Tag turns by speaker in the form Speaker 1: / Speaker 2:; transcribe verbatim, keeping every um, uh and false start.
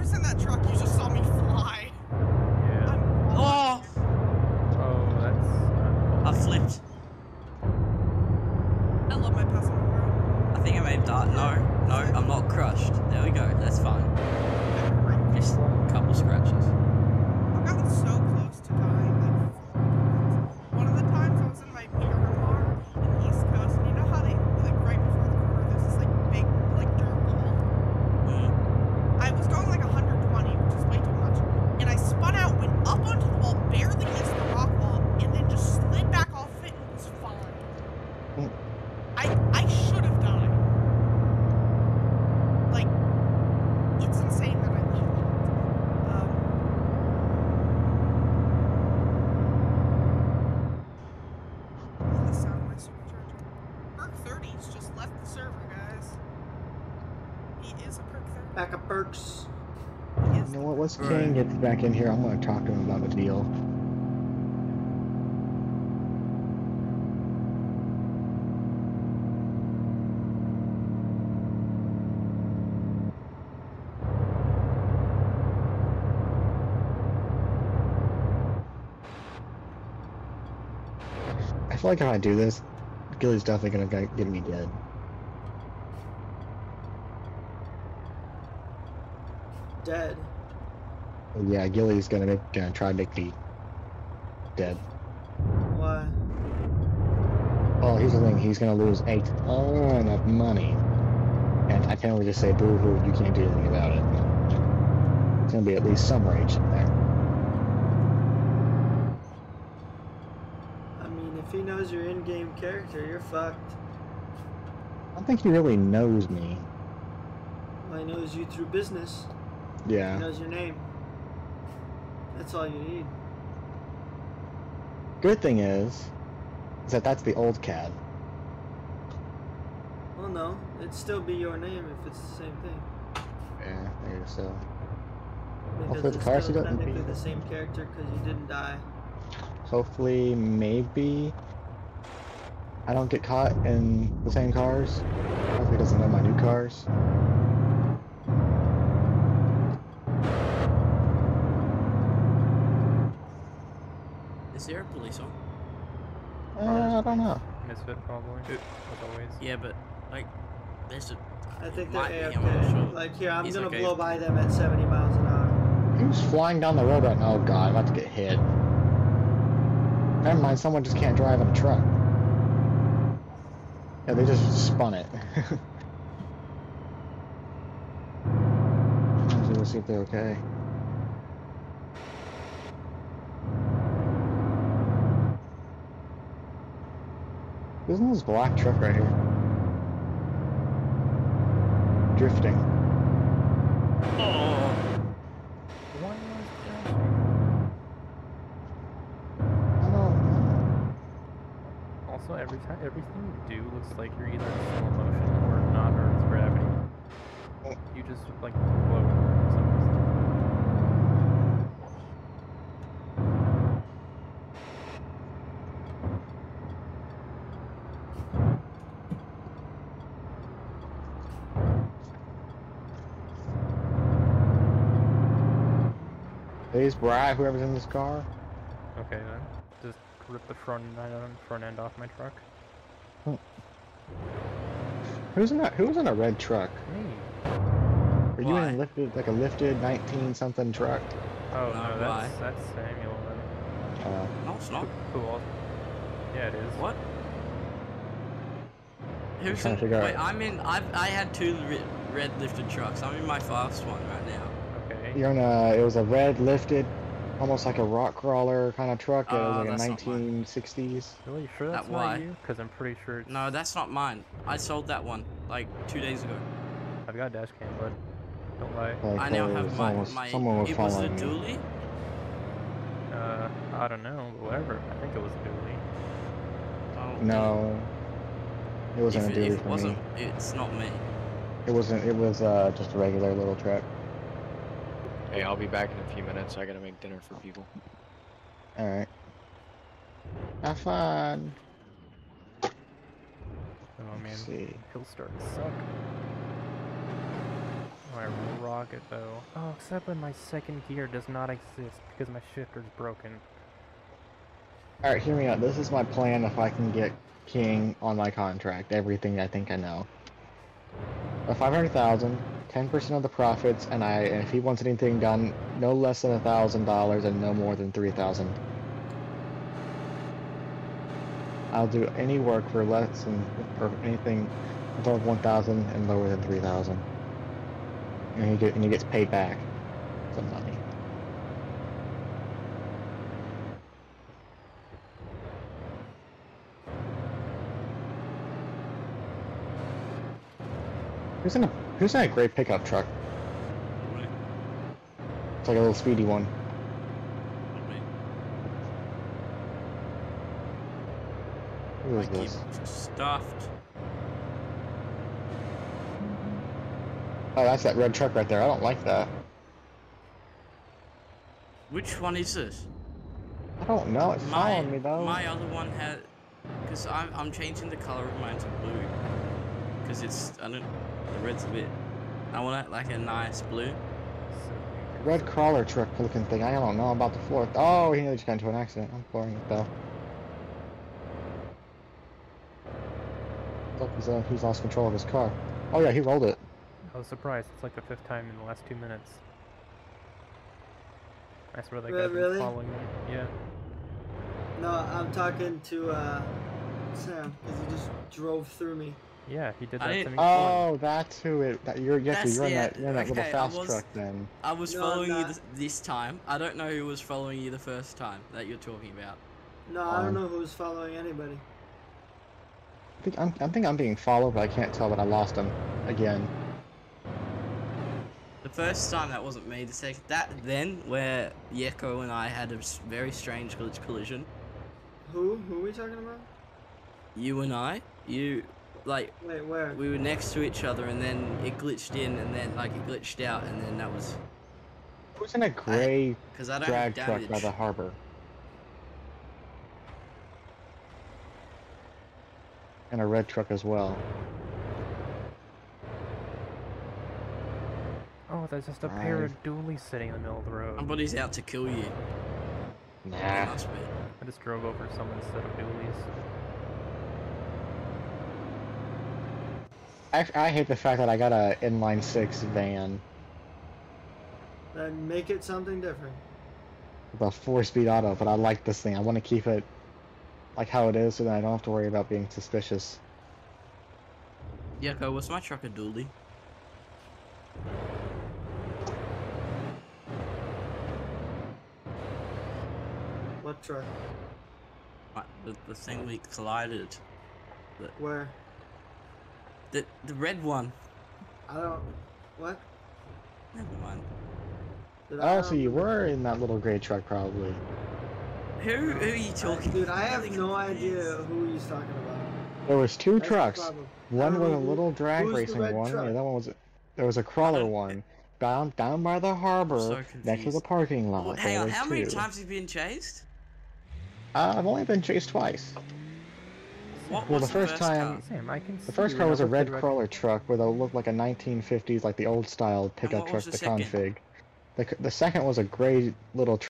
Speaker 1: whoever's in that truck, you just saw me fly.
Speaker 2: Yeah.
Speaker 3: Oh!
Speaker 2: Oh, that's... Uh,
Speaker 3: I flipped.
Speaker 1: I love my passenger room.
Speaker 3: I think I may have died. No, no, I'm not crushed. There we go. That's fine. Just a couple scratches.
Speaker 1: I've gotten so close to dying like four times. One of the times I was in my Miramar in the East Coast, and you know how they, like, right before the corner, there's this, like, big, like, dirt wall?
Speaker 3: Mm.
Speaker 1: I was going like one hundred twenty, which is way too much, and I spun out, went up onto the wall, barely missed the rock wall, and then just slid back off it and was fine.
Speaker 4: Mm.
Speaker 1: I I should have died. Like, it's insane that I lived that. Um, I love the sound of my supercharger. Perk thirty's just left the server, guys. He is a perk thirty.
Speaker 5: Backup perks.
Speaker 1: He is
Speaker 4: You know
Speaker 1: the
Speaker 4: what? Once
Speaker 1: perk.
Speaker 4: King gets back in here, I'm gonna talk to him about the deal. I feel like if I do this, Gilly's definitely gonna get me dead.
Speaker 5: Dead.
Speaker 4: Yeah, Gilly's gonna make, gonna try to make me dead.
Speaker 5: Why?
Speaker 4: Well, here's the thing, he's gonna lose a ton of money. And I can't really just say boo-hoo, you can't do anything about it. There's gonna be at least some rage in there.
Speaker 5: I mean, if he knows your in-game character, you're fucked.
Speaker 4: I don't think he really knows me.
Speaker 5: Well, he knows you through business.
Speaker 4: Yeah.
Speaker 5: He knows your name. That's all you need.
Speaker 4: Good thing is, is that that's the old C A D.
Speaker 5: Well, no. It'd still be your name if it's the same thing.
Speaker 4: Yeah, maybe so.
Speaker 5: Because
Speaker 4: Hopefully the
Speaker 5: it's
Speaker 4: car
Speaker 5: still
Speaker 4: accident would
Speaker 5: technically
Speaker 4: be-
Speaker 5: the same character because you didn't die.
Speaker 4: Hopefully, maybe I don't get caught in the same cars. Hopefully he doesn't know my new cars.
Speaker 3: Is there a police on?
Speaker 4: Uh, I don't know.
Speaker 2: Misfit, probably. As always.
Speaker 3: Yeah, but, like, there's a...
Speaker 5: I think
Speaker 3: might
Speaker 5: they're
Speaker 3: be,
Speaker 5: A
Speaker 3: I'm not
Speaker 5: F K.
Speaker 3: sure.
Speaker 5: Like, here, I'm
Speaker 3: He's
Speaker 5: gonna
Speaker 3: okay.
Speaker 5: blow by them at seventy miles an hour.
Speaker 4: Who's flying down the road right now? Oh god, I'm about to get hit. Never mind, someone just can't drive in a truck. Yeah, they just spun it. Let's see if they're okay. Isn't this black truck right here? Drifting.
Speaker 3: Oh!
Speaker 2: Why was
Speaker 4: I don't know.
Speaker 2: Also, every time, everything you do looks like you're either in slow motion or not Earth's gravity. You just like float for some reason.
Speaker 4: Please, Bri, whoever's in this car.
Speaker 2: Okay then, just rip the front end, front end off my truck.
Speaker 4: Who's in that? Who's in a red truck?
Speaker 2: Me.
Speaker 4: Are you
Speaker 3: Why?
Speaker 4: in a lifted, like a lifted nineteen something truck?
Speaker 2: Oh
Speaker 3: No,
Speaker 2: no,
Speaker 3: why?
Speaker 2: that's that's Samuel then.
Speaker 4: Uh,
Speaker 3: No, it's not.
Speaker 2: Who, who else? Yeah, it is.
Speaker 3: What? Who's
Speaker 4: trying
Speaker 3: in...
Speaker 4: to figure
Speaker 3: Wait,
Speaker 4: out-
Speaker 3: I'm in... I've, I had two ri- red lifted trucks. I'm in my fast one right now.
Speaker 2: Okay.
Speaker 4: you're in a. It was a red lifted, almost like a rock crawler kind of truck. It
Speaker 3: Oh,
Speaker 4: was like a
Speaker 3: that's not mine.
Speaker 4: nineteen sixties.
Speaker 2: Really sure that's
Speaker 3: That
Speaker 2: not
Speaker 3: why?
Speaker 2: you? Because I'm pretty sure it's...
Speaker 3: No, that's not mine. I sold that one, like, two days ago.
Speaker 2: I've got a dash cam, but don't lie.
Speaker 4: Like,
Speaker 3: I now
Speaker 4: uh,
Speaker 3: have my...
Speaker 4: someone was,
Speaker 3: my
Speaker 4: someone was
Speaker 3: it was a
Speaker 4: following me.
Speaker 3: dually?
Speaker 2: Uh, I don't know, but whatever. I think it was Dooley.
Speaker 3: Oh,
Speaker 4: No, it wasn't
Speaker 3: If,
Speaker 4: a
Speaker 3: it,
Speaker 4: dually
Speaker 3: if it
Speaker 4: for
Speaker 3: wasn't,
Speaker 4: me.
Speaker 3: it's not me.
Speaker 4: It wasn't. It was uh, just a regular little truck.
Speaker 6: Hey, I'll be back in a few minutes. I gotta make dinner for people.
Speaker 4: All right. Have fun.
Speaker 2: Oh man,
Speaker 4: Let's see.
Speaker 2: he'll start to suck. Alright, roll rock it though. Oh, except when my second gear does not exist because my shifter's broken.
Speaker 4: Alright, hear me out. This is my plan if I can get King on my contract. Everything I think I know. A five hundred thousand, ten percent of the profits, and I and if he wants anything done, no less than a thousand dollars and no more than three thousand. I'll do any work for less than or anything above one thousand and lower than three thousand. And he get and he gets paid back some money. Who's in a who's in a great pickup truck?
Speaker 3: Right.
Speaker 4: It's like a little speedy one.
Speaker 3: Not me.
Speaker 4: Who
Speaker 3: I
Speaker 4: is
Speaker 3: keep
Speaker 4: this?
Speaker 3: stuffed.
Speaker 4: Oh, that's that red truck right there. I don't like that.
Speaker 3: Which one is this?
Speaker 4: I don't know. It's
Speaker 3: My,
Speaker 4: following me though.
Speaker 3: my other one had, because I'm I'm changing the color of mine to blue, because it's I don't the red's a bit. I want it like a nice blue.
Speaker 4: Red crawler truck looking thing. I don't know about the fourth. Oh, he nearly just got into an accident. I'm blowing it though. Look, he's uh, he's lost control of his car. Oh yeah, he rolled it.
Speaker 2: I was surprised. It's like the fifth time in the last two minutes. I swear that
Speaker 5: Re-
Speaker 2: guy's been
Speaker 5: really?
Speaker 2: following me. Yeah.
Speaker 5: No, I'm talking to uh, Sam because he just drove through me.
Speaker 2: Yeah, he did
Speaker 3: I
Speaker 2: that to
Speaker 3: didn't-
Speaker 2: me.
Speaker 4: Oh, that's who it. That, you're yes,
Speaker 3: That's
Speaker 4: you're in
Speaker 3: the-
Speaker 4: that. You're in that little
Speaker 3: okay, I
Speaker 4: fast
Speaker 3: was-
Speaker 4: truck then.
Speaker 3: I was
Speaker 5: No, I'm
Speaker 3: following you
Speaker 5: not.
Speaker 3: this, this time. I don't know who was following you the first time that you're talking about.
Speaker 5: No, I don't
Speaker 4: Um,
Speaker 5: know who's following anybody.
Speaker 4: I think I'm. I think I'm being followed, but I can't tell. But I lost him again.
Speaker 3: The first time that wasn't me. The second that then where Yeko and I had a s- very strange glitch collision.
Speaker 5: Who? Who are we talking about?
Speaker 3: You and I, you like
Speaker 5: Wait, where?
Speaker 3: we were next to each other and then it glitched in and then like it glitched out and then that was
Speaker 4: Who's in a gray
Speaker 3: because I don't
Speaker 4: drag
Speaker 3: have
Speaker 4: truck
Speaker 3: damage.
Speaker 4: by the harbor? And a red truck as well.
Speaker 2: Oh, there's just a pair
Speaker 4: Right.
Speaker 2: of dualies sitting in the middle of the road.
Speaker 3: Somebody's out to kill you. It
Speaker 4: Nah.
Speaker 3: must be.
Speaker 2: I just drove over someone instead of dualies.
Speaker 4: I, I hate the fact that I got a inline six van
Speaker 5: Then make it something different.
Speaker 4: with a four-speed auto, but I like this thing. I want to keep it like how it is, so that I don't have to worry about being suspicious.
Speaker 3: Yeko, was my truck a dually?
Speaker 5: What truck?
Speaker 3: My, the, the thing we collided.
Speaker 5: Where?
Speaker 3: The the red one.
Speaker 5: I don't. What?
Speaker 3: Never mind.
Speaker 5: Did I
Speaker 4: Oh, so you
Speaker 5: um,
Speaker 4: were in that little gray truck, probably.
Speaker 3: Who who are you talking?
Speaker 5: Dude, I have
Speaker 3: Really
Speaker 5: no
Speaker 3: confused.
Speaker 5: idea who he's talking about.
Speaker 4: There was two
Speaker 5: That's the
Speaker 4: trucks.
Speaker 5: problem.
Speaker 4: One
Speaker 5: I
Speaker 4: was
Speaker 5: don't
Speaker 4: a
Speaker 5: know who-
Speaker 4: little drag
Speaker 5: who's the
Speaker 4: racing
Speaker 5: red
Speaker 4: one,
Speaker 5: truck?
Speaker 4: and the other one was there was a crawler
Speaker 3: don't-
Speaker 4: one down down by the harbor
Speaker 3: so
Speaker 4: next to
Speaker 3: confused.
Speaker 4: the parking lot.
Speaker 3: Well,
Speaker 4: there
Speaker 3: hang on,
Speaker 4: was
Speaker 3: how many
Speaker 4: two.
Speaker 3: times have you been chased?
Speaker 4: Uh, I've only been chased twice.
Speaker 3: What
Speaker 4: Well,
Speaker 3: was
Speaker 4: the first time-
Speaker 3: car?
Speaker 2: Sam, I can
Speaker 4: The
Speaker 2: see
Speaker 4: first
Speaker 2: you
Speaker 4: car
Speaker 2: when
Speaker 4: was
Speaker 2: I
Speaker 4: a
Speaker 2: looked at
Speaker 4: red
Speaker 2: the rec-
Speaker 4: crawler truck with a look like a nineteen fifties, like the old style pickup
Speaker 3: what
Speaker 4: truck,
Speaker 3: was the
Speaker 4: the
Speaker 3: second?
Speaker 4: config. The, c- the second was a gray little